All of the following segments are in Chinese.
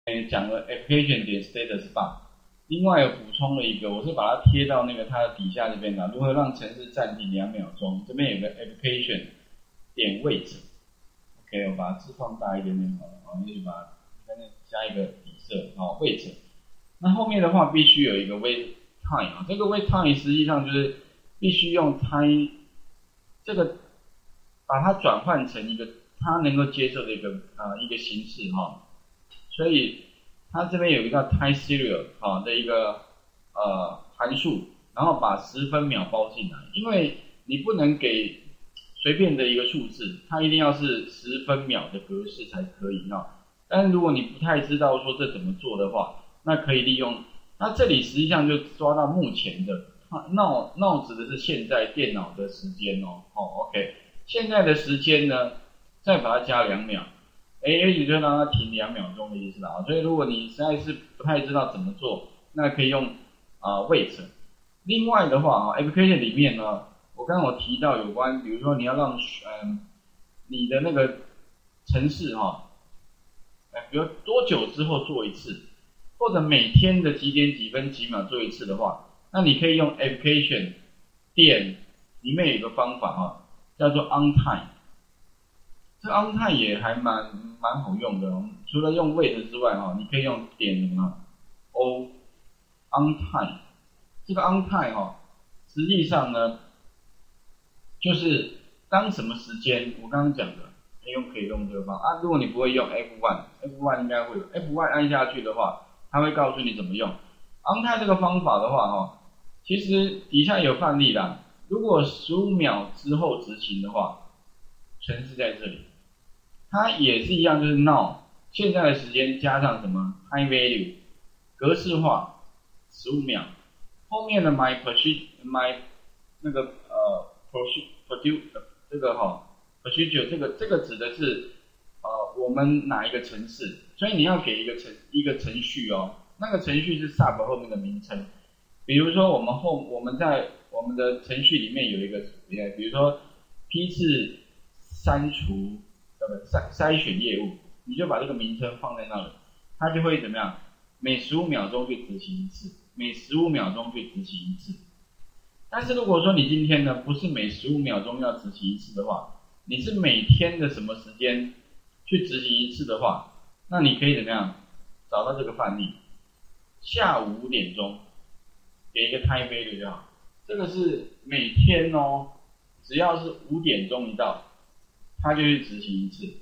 讲了 application 点 status bar，另外有补充了一个，我是把它贴到那个它的底下这边的，如何让程式暂停2秒钟，这边有个 application 点 wait。OK， 我把字放大一点点好了，好，也许把它加一个底色，好 wait。那后面的话必须有一个 wait time 啊，这个 wait time 实际上就是必须用 time 这个把它转换成一个它能够接受的一个形式哈。所以它这边有一个 time serial 的一个函数，然后把10分秒包进来，因为你不能给随便的一个数字，它一定要是10分秒的格式才可以但是如果你不太知道说这怎么做的话，那可以利用，那这里实际上就抓到目前的now指的是现在电脑的时间OK， 现在的时间呢，再把它加2秒。也许就让它停2秒钟的意思所以如果你实在是不太知道怎么做，那可以用wait。另外的话application 里面呢，我刚刚有提到有关，比如说你要让你的那个程式比如多久之后做一次，或者每天的几点几分几秒做一次的话，那你可以用 application 点里面有一个方法叫做 on time。这 on time 也还蛮好用的除了用 wait 之外你可以用点什么 o on time。这个 on time 实际上呢，就是当什么时间，我刚刚讲的，可以用这个方法如果你不会用 F1 应该会有 F1 按下去的话，它会告诉你怎么用 on time 这个方法的话其实底下有范例啦。如果15秒之后执行的话，程式在这里。它也是一样，就是 now 现在的时间加上什么 time value 格式化15秒，后面的 my 那个procedure 这个procedure 这个指的是我们哪一个程式，所以你要给一个程序那个程序是 sub 后面的名称。比如说我们在我们的程序里面有一个比如说批次删除筛选业务，你就把这个名称放在那里，它就会怎么样？每15秒钟去执行一次，每15秒钟去执行一次。但是如果说你今天呢不是每15秒钟要执行一次的话，你是每天的什么时间去执行一次的话，那你可以怎么样？找到这个范例，下午5点钟给一个 time value 就好。这个是每天只要是5点钟一到，他就去执行一次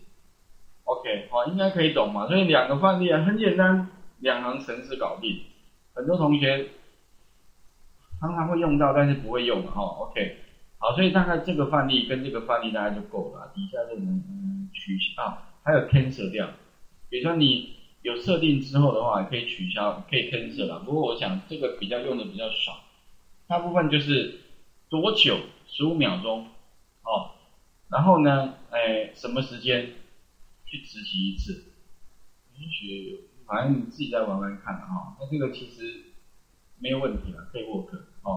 ，OK， 应该可以懂嘛？所以2个范例很简单，2行程式搞定。很多同学常常会用到，但是不会用OK， 好，所以大概这个范例跟这个范例大概就够了。底下这能取消还有 cancel 掉。比如说你有设定之后的话，可以取消，可以 cancel 啦。不过我想这个用的比较少，大部分就是多久15秒钟然后呢，什么时间去执行一次？也许反正你自己再玩玩看那这个其实没有问题可以 work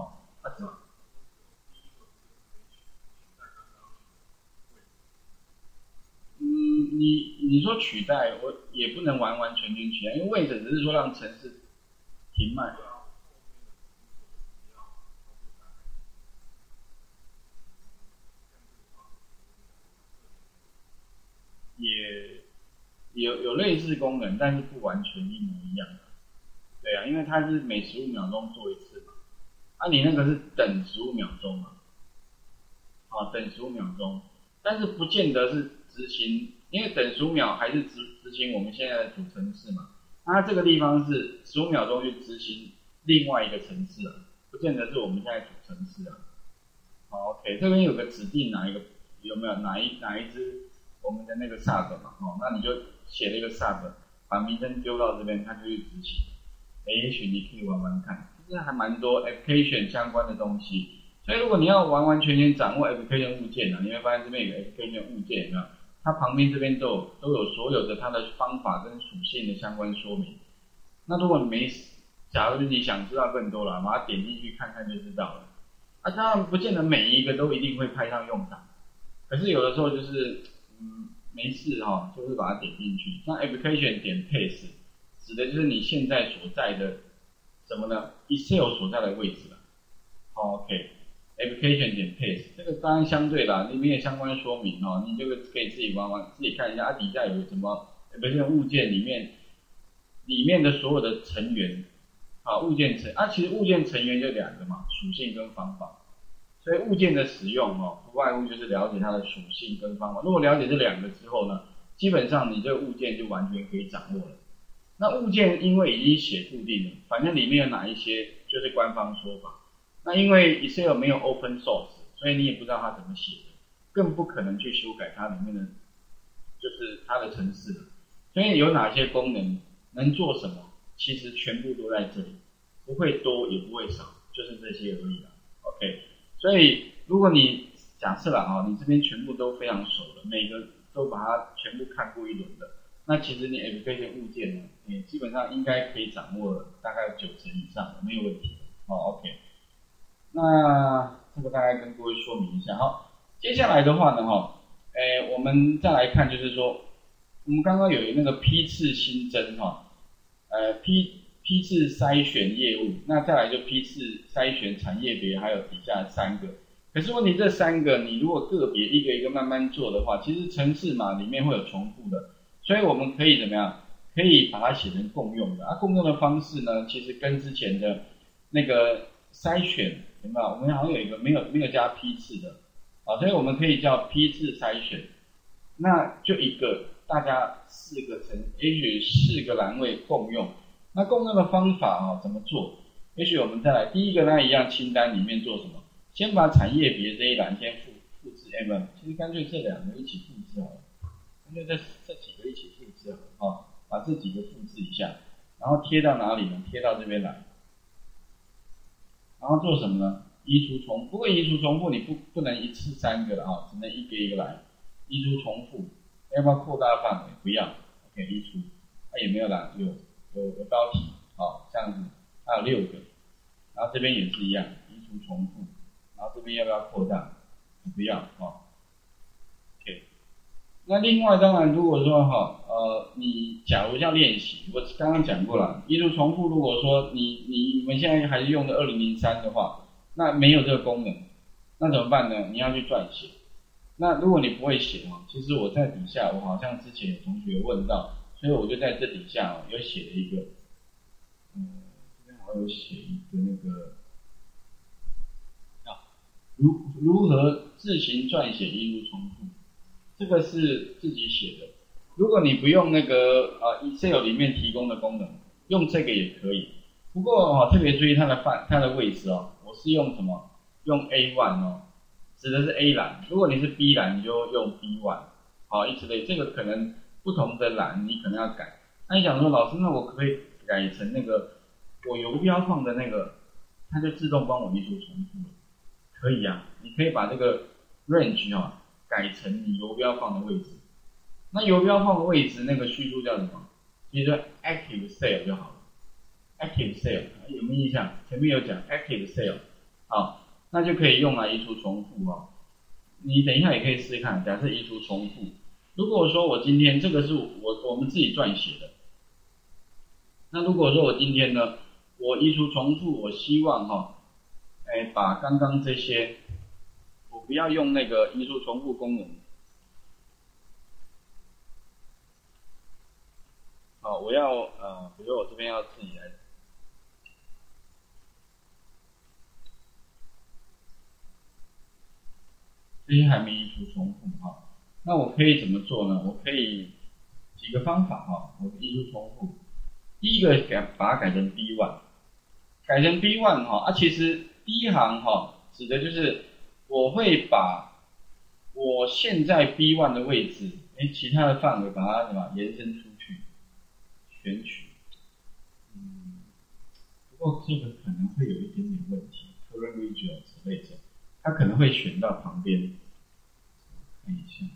你说取代，我也不能完完全全取代，因为位置只是说让程式停慢。也有类似功能，但是不完全一模一样。对啊，因为它是每15秒钟做一次嘛。你那个是等15秒钟嘛？等15秒钟，但是不见得是执行，因为等15秒还是执行我们现在的主程式嘛。它这个地方是15秒钟去执行另外一个程式不见得是我们现在主程式OK， 这边有个指定有没有哪一只我们的那个 sub 嘛那你就写了一个 sub， 把名称丢到这边，它就去执行。也许你可以玩玩看，这还蛮多 application 相关的东西。所以如果你要完完全全掌握 application 物件你会发现这边有个 application 物件它旁边这边都有所有的它的方法跟属性的相关说明。那如果你假如你想知道更多了，把它点进去看看就知道了。当然不见得每一个都一定会派上用场，可是有的时候就是没事就是把它点进去。像 application 点 paste 指的就是你现在所在的什么呢 ？Excel 所在的位置了。OK，application 点 paste 这个当然相对啦，里面有相关说明哦，你这个可以自己玩玩，自己看一下，底下有什么 application 物件里面的所有的成员，物件其实物件成员就两个嘛，属性跟方法。所以物件的使用不外乎就是了解它的属性跟方法。如果了解这两个之后呢，基本上你这个物件就完全可以掌握了。那物件因为已经写固定了，反正里面有哪一些就是官方说法。那因为 Excel 没有 open source， 所以你也不知道它怎么写的，更不可能去修改它里面的，就是它的程式了。所以有哪些功能能做什么，其实全部都在这里，不会多也不会少，就是这些而已啦。OK， 所以如果你假设啦你这边全部都非常熟了，每个都把它全部看过一轮的，那其实你 application 物件呢，基本上应该可以掌握了大概90%以上的，没有问题的。OK， 那这个大概跟各位说明一下。好，接下来的话呢，我们再来看，就是说，我们刚刚有那个批次新增批次筛选业务，那再来就批次筛选产业别，还有底下3个。可是问题这3个，你如果个别一个一个慢慢做的话，其实程式嘛里面会有重复的，所以我们可以怎么样？可以把它写成共用的。共用的方式呢，其实跟之前的那个筛选有没有？我们好像有一个没有加批次的，所以我们可以叫批次筛选。那就一个大家也许4个栏位共用。那共用的方法怎么做？也许我们再来第一个呢，一样清单里面做什么？先把产业别这一栏先复制 MM， 其实干脆这2个一起复制好了，干脆这几个一起复制好了，把这几个复制一下，然后贴到哪里呢？贴到这边来，然后做什么呢？移除重复。不过移除重复你不能一次3个了只能一个一个来。移除重复，要不要扩大范围？不要。OK， 移除。也没有啦，有标题这样子，还有6个，然后这边也是一样，移除重复，然后这边要不要扩大？不要OK， 那另外当然如果说你假如要练习，我刚刚讲过了，移除重复，如果说你们现在还是用的2003的话，那没有这个功能，那怎么办呢？你要去撰写。那如果你不会写其实我在底下，我好像之前有同学问到，所以我就在这底下有写了一个，这边好像有写一个那个如何自行撰写移除重复，这个是自己写的。如果你不用那个Excel 里面提供的功能，用这个也可以。不过特别注意它的位置我是用什么？用 A1 指的是 A 栏。如果你是 B 栏，你就用 B1，以此类。这个可能不同的栏你可能要改。那你想说老师，那我可不可以改成那个我游标放的那个，它就自动帮我移除重复了？可以啊，你可以把这个 range 改成你游标放的位置。那游标放的位置那个叙述叫什么？其实就 active cell 就好了。active cell 有没有印象？前面有讲 active cell， 那就可以用来移除重复你等一下也可以试试看，假设移除重复。如果说我今天这个是我们自己撰写的，那如果说我今天呢，我移除重复，我希望把刚刚这些，我不要用那个移除重复功能，我要比如我这边要自己来，这些还没移除重复那我可以怎么做呢？我可以几个方法我移除重复。第一个把它改成 B1， 改成 B1 其实第一行指的就是我会把我现在 B1 的位置，其他的范围把它什么延伸出去，选取。不过这个可能会有一点点问题 ，current region 之类的，它可能会选到旁边，看一下。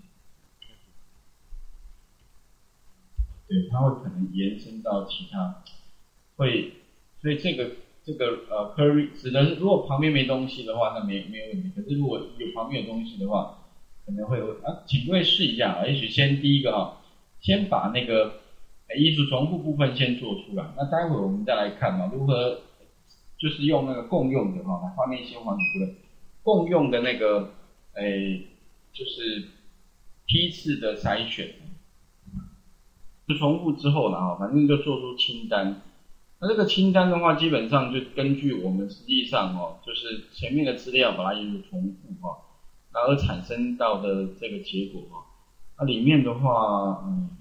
对，它会可能延伸到其他，所以这个curry 指的是如果旁边没东西的话，那没有问题。可是如果旁边有东西的话，可能会请各位试一下也许先第一个先把那个移除重复部分先做出来，那待会我们再来看如何就是用那个共用的来画面先还给各位，共用的那个就是批次的筛选，就重复之后呢反正就做出清单。那这个清单的话，基本上就根据我们实际上就是前面的资料把它移入重复然而产生到的这个结果那里面的话，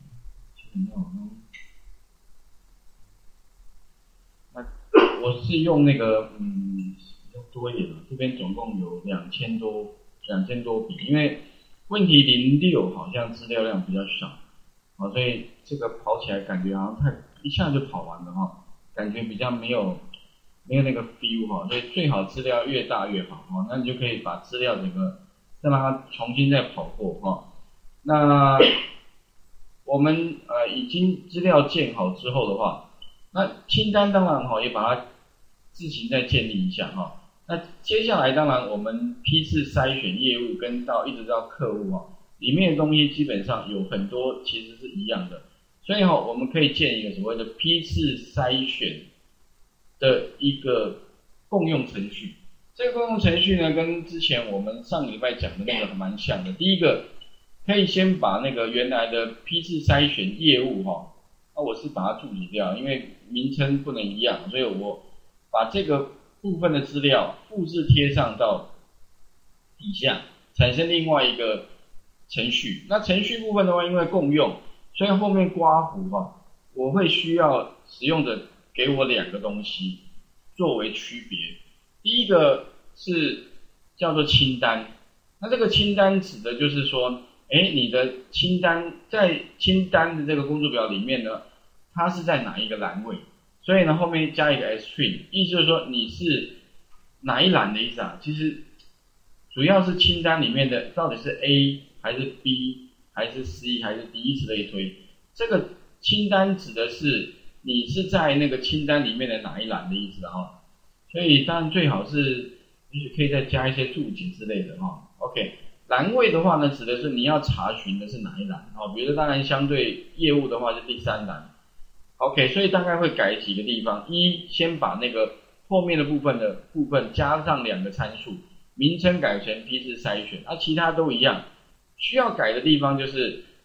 那我是用那个比较多一点这边总共有2000多笔，因为问题06好像资料量比较少所以这个跑起来感觉好像一下就跑完了感觉比较没有那个 feel 所以最好资料越大越好那你就可以把资料整个再让它重新再跑过那我们已经资料建好之后的话，那清单当然也把它自行再建立一下那接下来当然我们批次筛选业务跟一直到客户里面的东西基本上有很多其实是一样的，所以我们可以建一个所谓的批次筛选的一个共用程序。这个共用程序呢，跟之前我们上个礼拜讲的那个还蛮像的。第一个，可以先把那个原来的批次筛选业务我是把它注解掉，因为名称不能一样，所以我把这个部分的资料复制贴上到底下，产生另外一个程序。那程序部分的话，因为共用，所以后面刮弧我会需要使用者给我2个东西作为区别。第一个是叫做清单，那这个清单指的就是说，你的清单在清单的这个工作表里面呢，它是在哪一个栏位？所以呢，后面加一个 string， 意思就是说你是哪一栏的意思其实主要是清单里面的到底是 A 还是 B 还是 C 还是 D， 以此类推。这个清单指的是你是在那个清单里面的哪一栏的意思所以当然最好是也许可以再加一些注解之类的OK， 栏位的话呢，指的是你要查询的是哪一栏比如说当然相对业务的话是第3栏。OK， 所以大概会改几个地方。先把那个后面的部分加上2个参数，名称改成批次筛选，其他都一样。需要改的地方就是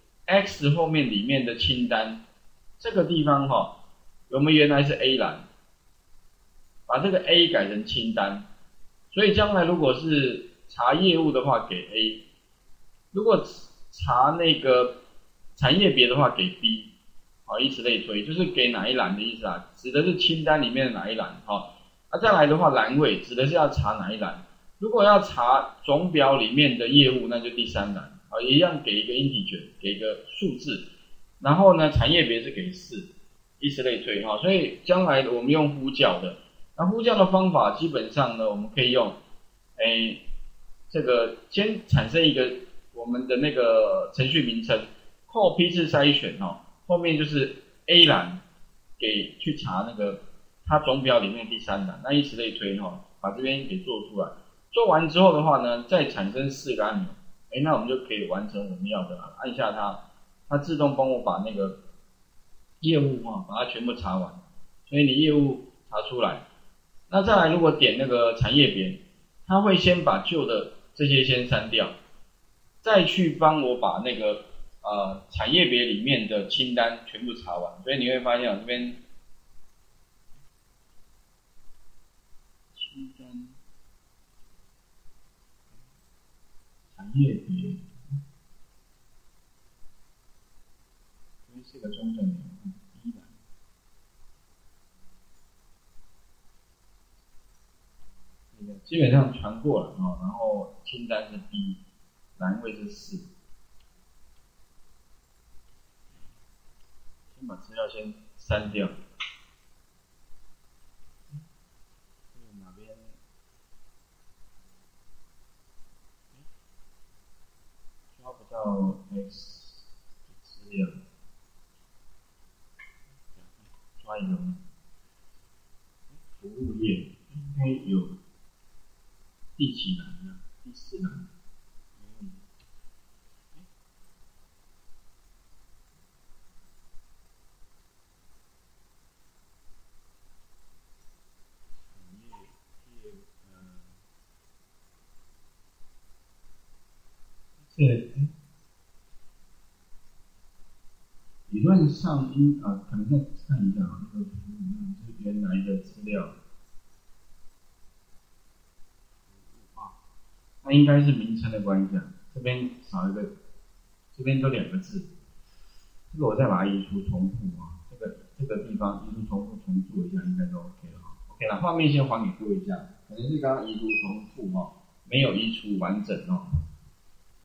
X 后面里面的清单，这个地方我们原来是 A 栏，把这个 A 改成清单，所以将来如果是查业务的话给 A， 如果查那个产业别的话给 B， 以此类推，就是给哪一栏的意思指的是清单里面的哪一栏再来的话栏位指的是要查哪一栏，如果要查总表里面的业务，那就第3栏一样给一个 integer， 给一个数字，然后呢产业别是给4，以此类推所以将来我们用呼叫的，那呼叫的方法基本上呢，我们可以用这个先产生一个我们的那个程序名称，后批次筛选后面就是 A 栏给去查那个它总表里面第3栏，那以此类推把这边给做出来。做完之后的话呢，再产生4个按钮，那我们就可以完成我们要的按下它自动帮我把那个业务把它全部查完，所以你业务查出来。那再来如果点那个产业别，它会先把旧的这些先删掉，再去帮我把那个产业别里面的清单全部查完，所以你会发现这边清单产业别，这边是个中正点，1栏，基本上传过了然后清单是 B， 栏位是4。先把资料先删掉。哪边？抓不到 X 资料，抓一个。服务页应该有第几栏呢？第4栏。 对，理论上可能再看一下啊，这个是原来的资料啊，那应该是名称的关系啊，这边少一个，这边就2个字，这个我再把它移除重复啊，这个地方移除重复重做一下，应该就 OK 了。OK 了，画面先还给各位一下，可能是刚刚移除重复没有移除完整